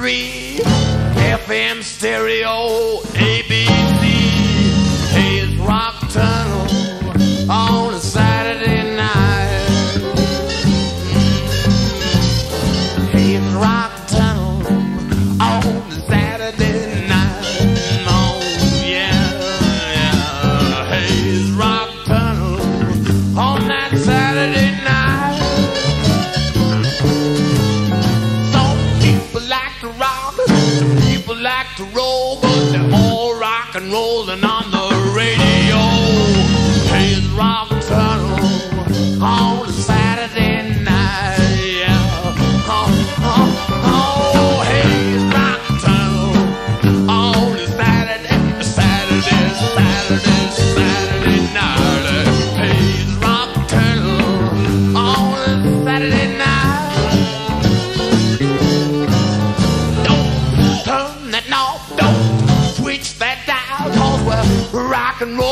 101.3 FM stereo ABC. Hey, it's Rocturnal on a Saturday night. Hey, it's Rocturnal on a Saturday night. Oh yeah, yeah. Hey, it's Rocturnal on that Saturday night. Like to roll, but they're all rock and rolling on the radio. Hey, it's Rocturnal on a Saturday night. Yeah. Oh, hey, it's Rocturnal on a Saturday night. Hey, it's Rocturnal on a Saturday night. That knob, don't switch that dial, 'cause we're rock and roll.